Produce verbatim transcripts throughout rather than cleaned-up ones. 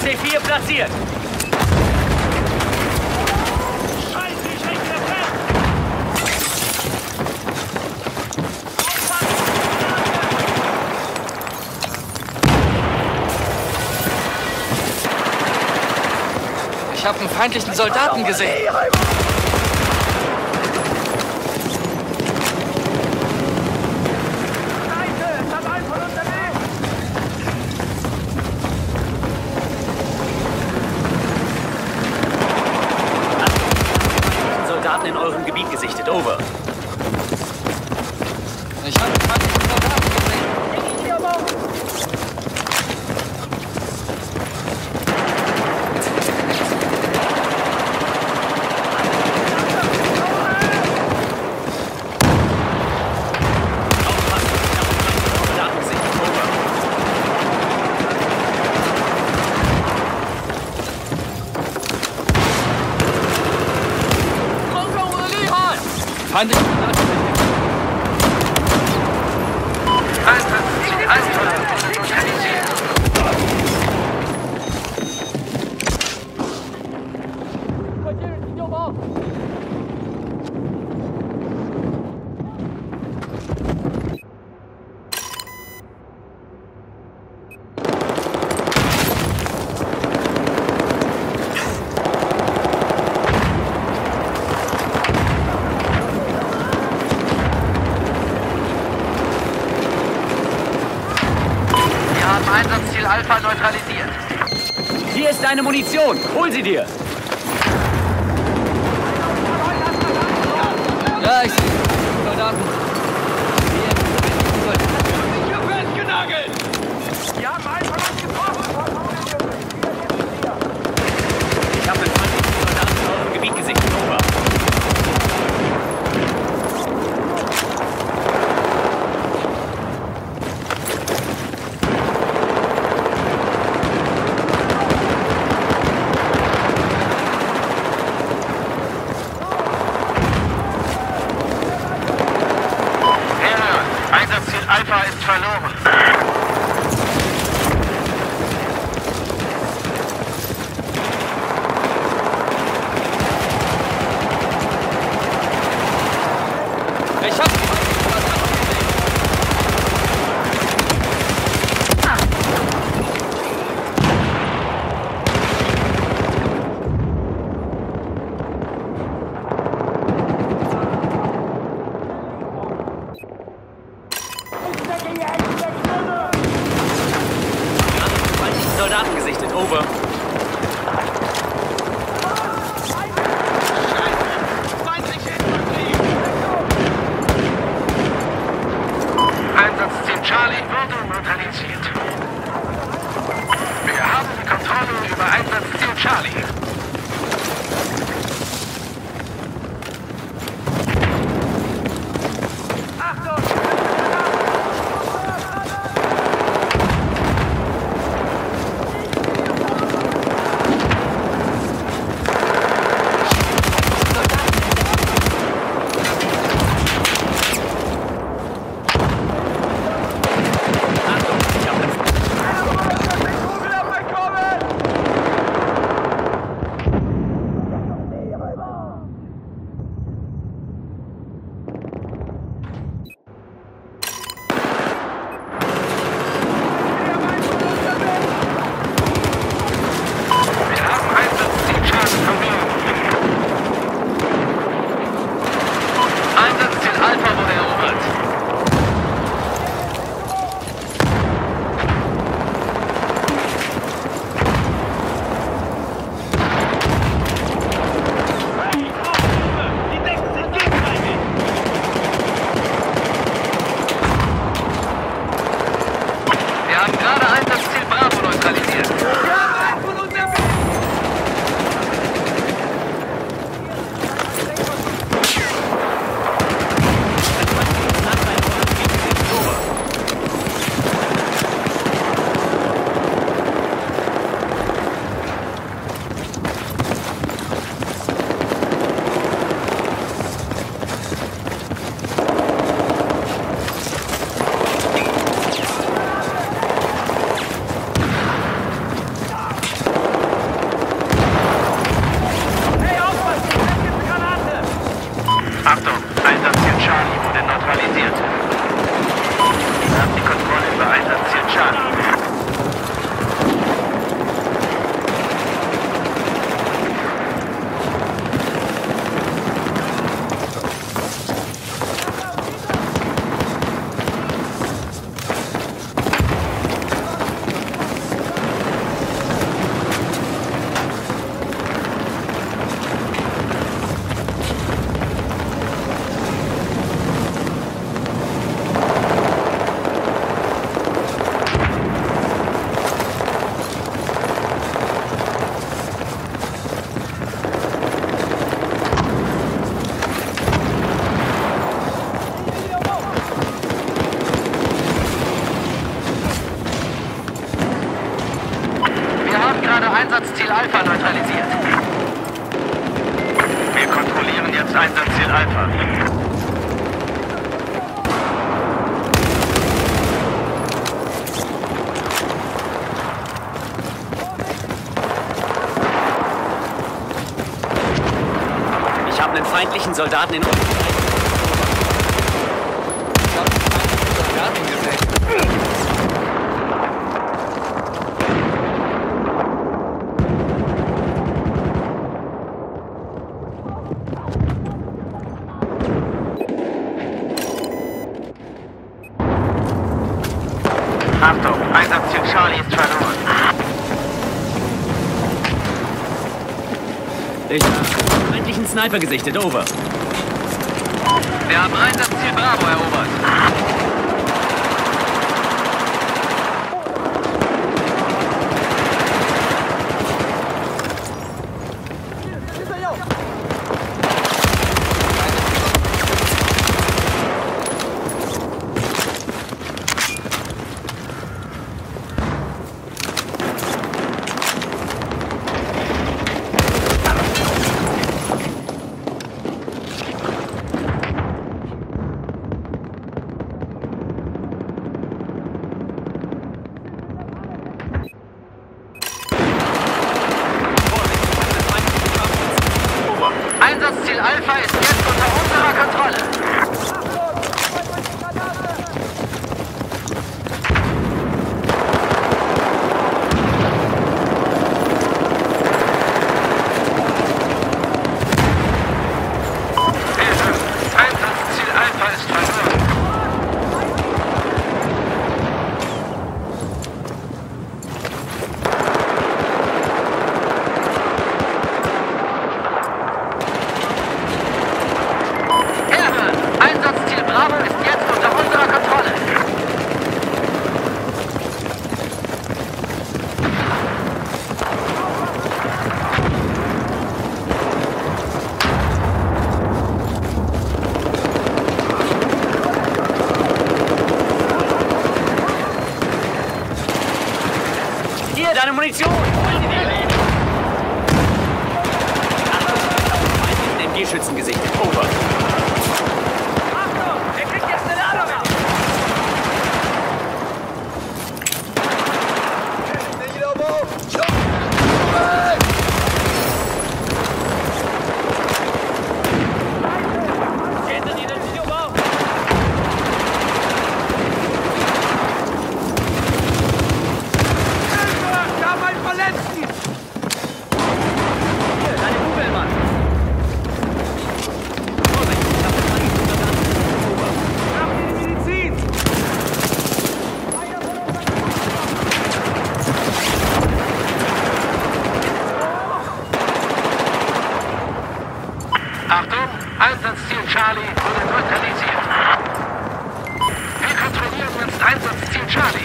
C vier platziert. Scheiße, ich hänge fest! Ich habe einen feindlichen Soldaten gesehen. Soldaten in eurem Gebiet gesichtet. Over. Ich habe einen feindlichen Soldaten gesehen. Feindlichen Soldaten. Einsatzziel Alpha neutralisiert. Hier ist deine Munition. Hol sie dir. Ja, ich sehe Soldaten. Ich hab festgenagelt! Die haben einen von uns getroffen! Ich habe einen feindlichen Soldaten in eurem Gebiet gesichtet. Over. Einsatzziel Alpha ist verloren. Ich hab Soldaten gesichtet. Over. Einsatzziel Charlie wurde neutralisiert. Wir haben die Kontrolle über Einsatzziel Charlie. gerade Einsatzziel Alpha neutralisiert. Wir kontrollieren jetzt Einsatzziel Alpha. Ich habe einen feindlichen Soldaten in unserem Bereich. Ich habe einen feindlichen Soldaten gesehen. Achtung, Einsatzziel Charlie ist verloren. Ich habe einen feindlichen Sniper gesichtet. Over. Wir haben Einsatzziel Bravo erobert. Einsatzziel Alpha ist jetzt unter unserer Kontrolle. Einsatzziel Alpha ist verloren. Einsatzziel Bravo ist jetzt unter unserer Kontrolle. Hier, deine Munition! Achtung, M G-Schützen gesichtet. Over. Achtung, Einsatzziel Charlie wurde neutralisiert. Wir kontrollieren jetzt Einsatzziel Charlie.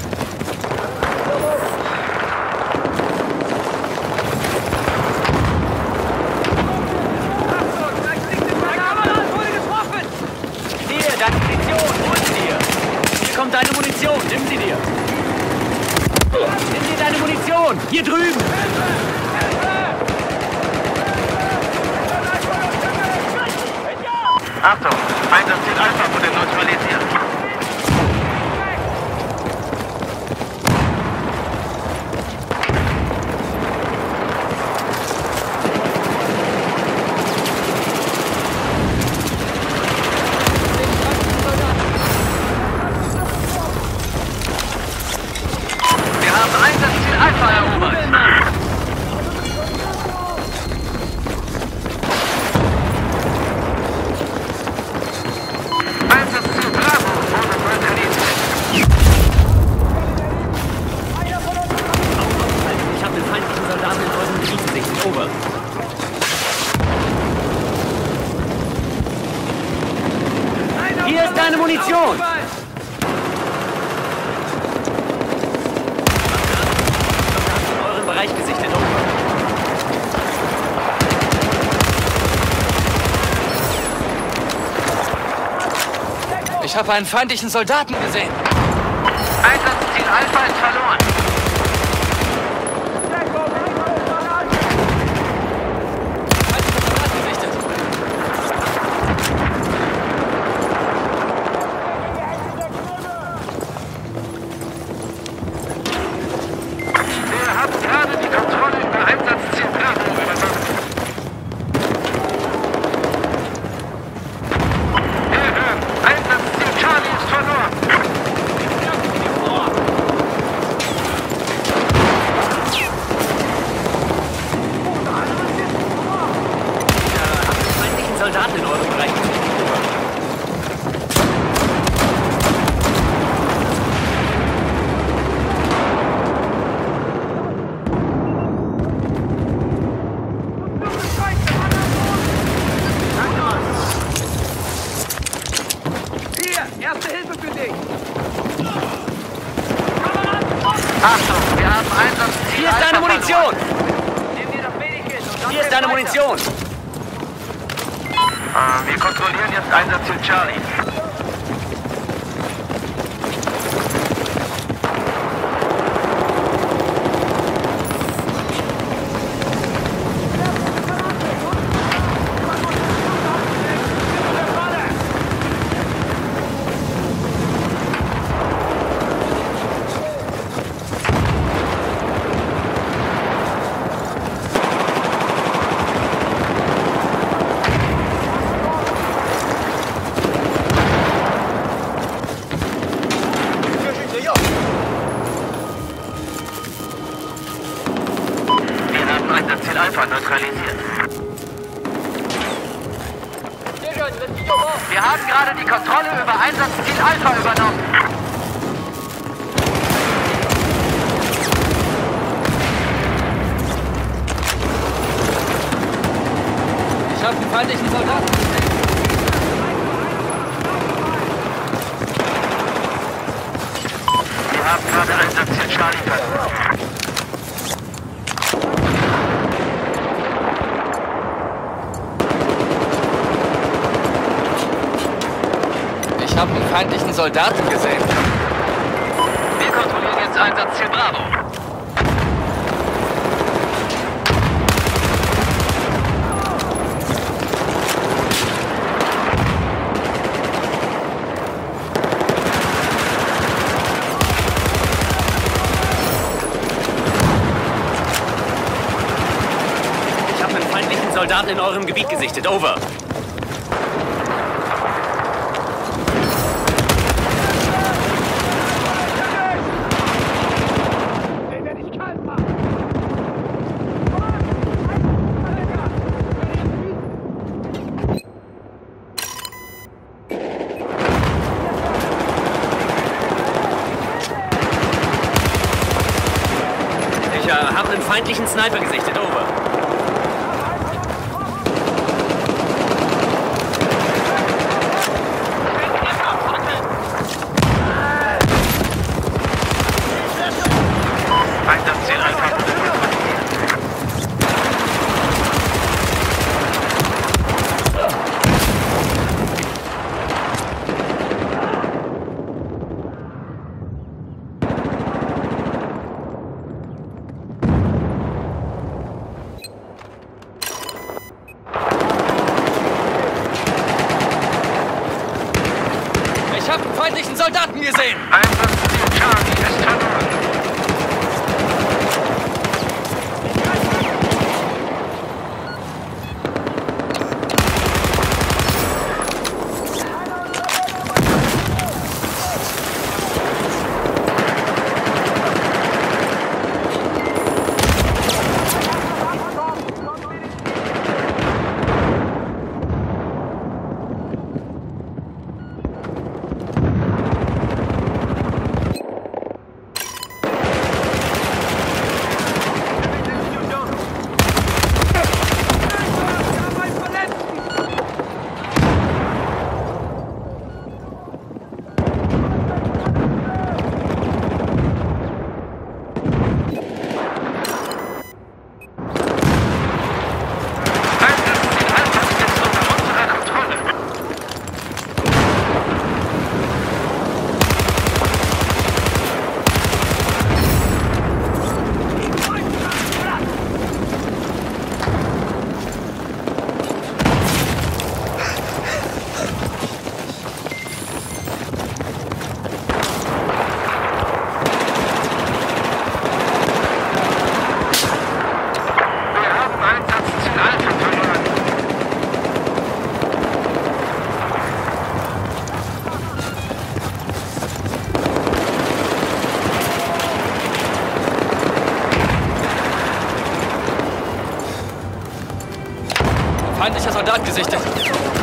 Hier, deine Munition, hol sie dir! Hier kommt deine Munition, nimm sie dir! Nimm dir deine Munition! Hier drüben! Achtung, Einsatzziel Alpha wurde neutralisiert. Wir haben Einsatzziel Alpha erobert. Einsatzziel Bravo wurde neutralisiert. Ich habe den feindlichen Soldaten in eurem Gebiet gesichtet. Over. Hier ist deine Munition! In euren Bereich gesichtet. Over. Ich habe einen feindlichen Soldaten gesehen. Einsatzziel Alpha ist verloren. Munition! Nimm dir das Medikit und dann Hier ist geht's deine weiter. Munition! Wir kontrollieren jetzt Einsatzziel Charlie. Einsatzziel Alpha neutralisiert. Wir haben gerade die Kontrolle über Einsatzziel Alpha übernommen. Ich habe einen feindlichen Soldaten gesehen. Wir haben gerade Einsatzziel Charlie verloren. Ich habe einen feindlichen Soldaten gesehen. Wir kontrollieren jetzt Einsatzziel Bravo. Ich habe einen feindlichen Soldaten in eurem Gebiet gesichtet. Over. Ich äh, habe einen feindlichen Sniper gesichtet. Over. Einsatzziel Alpha wurde kontrolliert. Ich habe einen feindlichen Soldaten gesehen. Einsatzziel Charlie ist verloren. Feindlicher Soldat gesichtet.